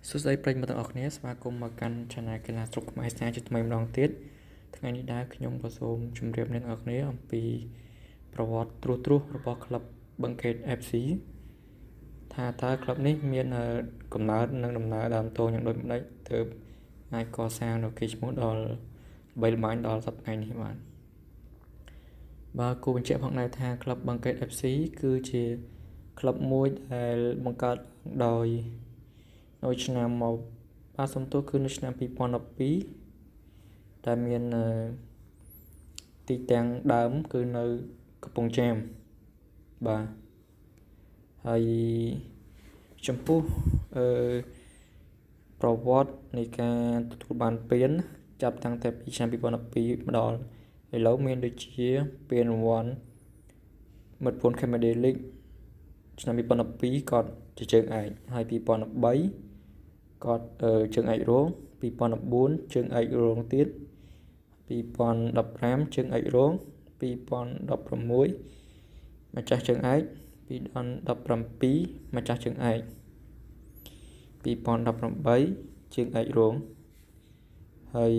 សួស្តីប្រិយមិត្តទាំងអស់គ្នាស្វាគមន៍មកកាន់ Channel កីឡាស្រុកខ្មែរស្នាជាថ្មីម្ដងទៀតថ្ងៃនេះដែរខ្ញុំក៏សូមជម្រាបអ្នកនរគ្នាអំពីប្រវត្តិត្រួសត្រាសរបស់ក្លឹបបឹងកេត FC ថាតើក្លឹបនេះមានកំណើតនិងដំណើរដើមតួយ៉ាងដូចម្ដេចទើបអាចកសាងនូវកេរ្តិ៍ឈ្មោះដល់ល្បីល្បាញដល់សប្តាហ៍នេះបាទគូបញ្ជាក់ផងដែរថាក្លឹបបឹងកេត FC គឺជាក្លឹបមួយដែលបង្កើតដោយនៅឆ្នាំមកបាទសំទោសគឺនៅឆ្នាំ2012ដែលមានទីតាំងដើមគឺនៅកំពង់ចាមបាទហើយចំពោះប្រវត្តិនៃការទទួលបានពានចាប់តាំងតែពីឆ្នាំ2012មកដល់ឥឡូវមានដូចជាពានរង្វាន់មិត្តភូមិ Cambodia League ឆ្នាំ2012គាត់ជាជើងឯកហើយ2013គាត់ជើងឯករង2014ជើងឯករងទៀត2015ជើងឯករង2016ម្ចាស់ជើងឯក2017ម្ចាស់ជើងឯក2018ជើងឯករងហើយ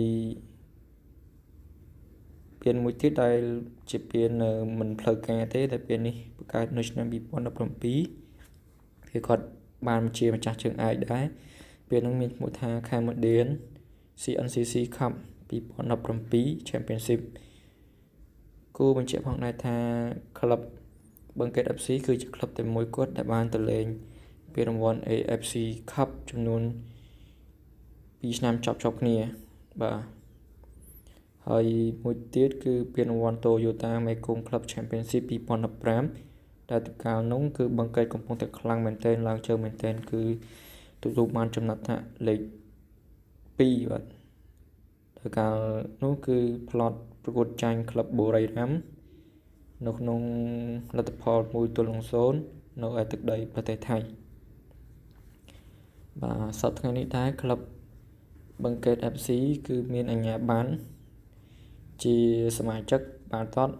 ពានមួយទៀតដែលជាពានមិនផ្លូវការទេតែពាននេះបង្កើតនៅឆ្នាំ2017គឺគាត់បានជាម្ចាស់ជើងឯកដែរពាននឹងមានឈ្មោះថា Cambodian CNCC Cup 2017 Championship គូបញ្ជាក់ផងដែរថាក្លឹបបឹងកេត FC គឺជាក្លឹបតែមួយគត់ដែលបានទៅលេងពានរង្វាន់ AFC Cup ចំនួន2ឆ្នាំជាប់ៗគ្នាបាទហើយមួយទៀតគឺពានរង្វាន់ Toyota Mekong Club Championship 2015ដែលកាលនោះគឺបឹងកេតកំពុងតែខ្លាំងមែនទែនឡើងជើងមែនទែនគឺទទួលបានចំណាត់ថ្នាក់លេខ2បាទតែកាលនោះគឺផ្លត់ប្រកួតចាញ់ក្លឹបបូរីរ៉ាំនៅក្នុងលទ្ធផល1-0នៅឯទឹកដីប្រទេសថៃបាទសប្តាហ៍ថ្ងៃនេះដែរក្លឹបបឹងកេត FC គឺមានអាជ្ញាប័ណ្ណជាសមាជិកបាល់ទាត់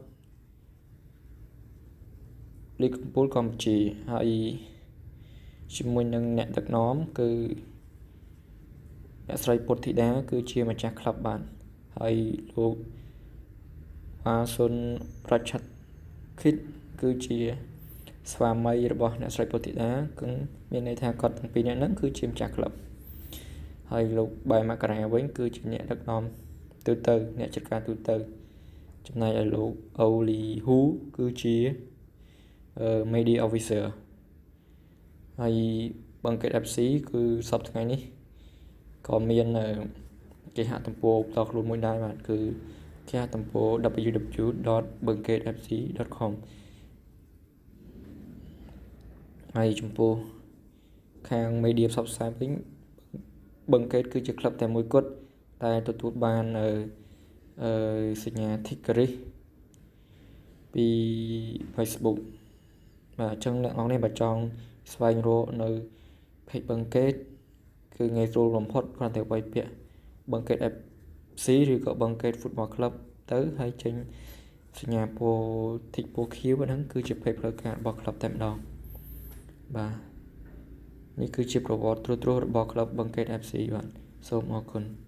លីកកំពូលកម្ពុជាហើយជាមួយនឹងអ្នកដឹកនាំគឺអ្នកស្រីពុទ្ធធីតាគឺជាម្ចាស់ក្លឹបបាទហើយលោកវ៉ាសុនប្រឆាត់ឃីតគឺជាស្វាមីរបស់អ្នកស្រីពុទ្ធធីតាគឺមានន័យថាគាត់ទាំងពីរនាក់ហ្នឹងគឺជាម្ចាស់ក្លឹបហើយលោកបែមករាវិញគឺជាអ្នកដឹកនាំទូទៅអ្នកចាត់ការទូទៅចំណែកឲ្យលោកអូលីហ៊ូគឺជា media officer ហើយបឹងកេត FC គឺសប្តាហ៍ថ្ងៃនេះក៏មានគេហទំព័រផ្ទាល់ខ្លួនមួយដែរបាទគឺគេហទំព័រ www.bangketfc.com ហើយចំពោះខាង media ផ្សព្វផ្សាយវិញបឹងកេតគឺជាក្លឹបតែមួយគត់តែទទួលបានសញ្ញា Tigris ពី Facebook បាទអញ្ចឹងអ្នកនរនេះបើចង់ស្វែងរកនៅ page បឹងកេតគឺងាយស្រួលបំផុតគ្រាន់តែវាយពាក្យបឹងកេត FC ឬក៏បឹងកេត Football Club ទៅហើយចេញសញ្ញាពណ៌ tick ពណ៌ខៀវហ្នឹងគឺជា page ផ្លូវការរបស់ក្លឹបតែម្ដងបាទនេះគឺជាប្រវត្តិត្រួសត្រាសរបស់ក្លឹបបឹងកេត FC បាទសូមអរគុណ